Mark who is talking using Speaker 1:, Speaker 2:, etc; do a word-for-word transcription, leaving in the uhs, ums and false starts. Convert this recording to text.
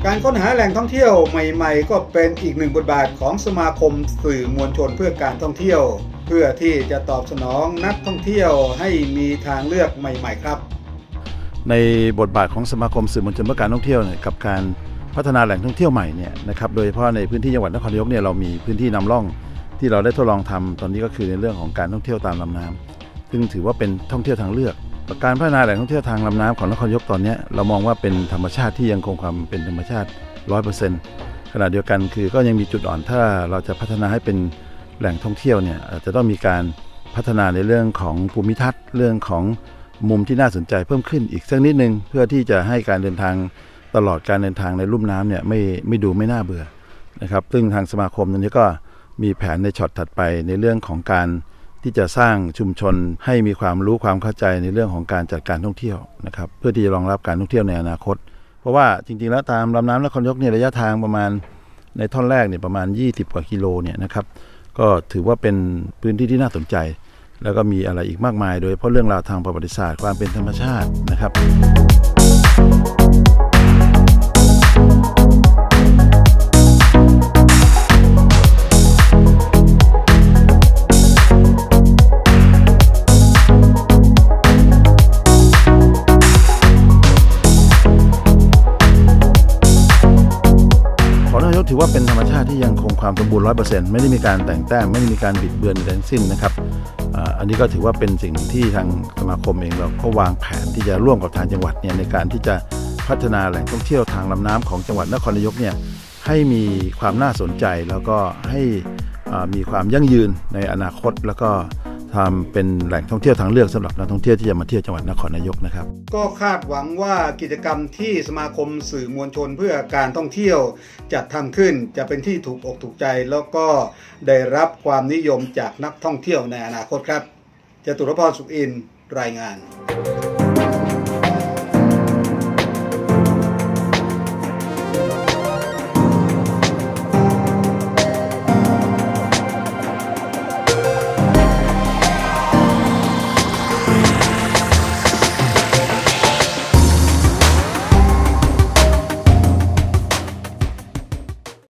Speaker 1: การค้นหาแหล่งท่องเที่ยวใหม่ๆก็เป็นอีกหนึ่งบทบาทของสมาคมสื่อมวลชนเพื่อการท่องเที่ยวเพื่อที่จะตอบสนองนักท่องเที่ยวให้มีทางเลือกใหม่ๆครับ
Speaker 2: ในบทบาทของสมาคมสื่อมวลชนเพื่อการท่องเที่ยวเนี่ยกับการพัฒนาแหล่งท่องเที่ยวใหม่เนี่ยนะครับโดยเฉพาะในพื้นที่จังหวัดนครนายกเนี่ยเรามีพื้นที่นำร่องที่เราได้ทดลองทำตอนนี้ก็คือในเรื่องของการท่องเที่ยวตามลำน้ำซึ่งถือว่าเป็นท่องเที่ยวทางเลือกการพัฒนาแหล่งท่องเที่ยวทางลำน้ำของนครนายกตอนนี้เรามองว่าเป็นธรรมชาติที่ยังคงความเป็นธรรมชาติ ร้อยเปอร์เซ็นต์ ขณะเดียวกันคือก็ยังมีจุดอ่อนถ้าเราจะพัฒนาให้เป็นแหล่งท่องเที่ยวเนี่ยอาจจะต้องมีการพัฒนาในเรื่องของภูมิทัศน์เรื่องของมุมที่น่าสนใจเพิ่มขึ้นอีกสักนิดนึงเพื่อที่จะให้การเดินทางตลอดการเดินทางในลุ่มน้ำเนี่ยไม่ไม่ดูไม่น่าเบื่อนะครับซึ่งทางสมาคมนี้ก็มีแผนในช็อตถัดไปในเรื่องของการที่จะสร้างชุมชนให้มีความรู้ความเข้าใจในเรื่องของการจัดการท่องเที่ยวนะครับเพื่อที่จะรองรับการท่องเที่ยวในอนาคตเพราะว่าจริงๆแล้วตามลำน้ำนครนายกเนี่ยระยะทางประมาณในท่อนแรกเนี่ยประมาณยี่สิบกว่ากิโลเนี่ยนะครับก็ถือว่าเป็นพื้นที่ที่น่าสนใจแล้วก็มีอะไรอีกมากมายโดยเฉพาะเรื่องราวทางประวัติศาสตร์ความเป็นธรรมชาตินะครับถือว่าเป็นธรรมชาติที่ยังคงความสมบูรณ์ ร้อยเปอร์เซ็นต์ ไม่ได้มีการแต่งแต้มไม่ได้มีการบิดเบือนใดทั้งสิ้นนะครับ อ, อันนี้ก็ถือว่าเป็นสิ่งที่ทางสมาคมเองเราก็วางแผนที่จะร่วมกับทางจังหวัดเนี่ยในการที่จะพัฒนาแหล่งท่องเที่ยวทางลำน้ำของจังหวัดนครนายกเนี่ยให้มีความน่าสนใจแล้วก็ให้มีความยั่งยืนในอนาคตแล้วก็ทำเป็นแหล่งท่องเที่ยวทางเลือกสำหรับนักท่องเที่ยวที่จะมาเที่ยวจังหวัดนครนายกนะครับ
Speaker 1: ก็คาดหวังว่ากิจกรรมที่สมาคมสื่อมวลชนเพื่อการท่องเที่ยวจัดทำขึ้นจะเป็นที่ถูกอกถูกใจแล้วก็ได้รับความนิยมจากนักท่องเที่ยวในอนาคตครับจตุรพร สุขอินทร์รายงาน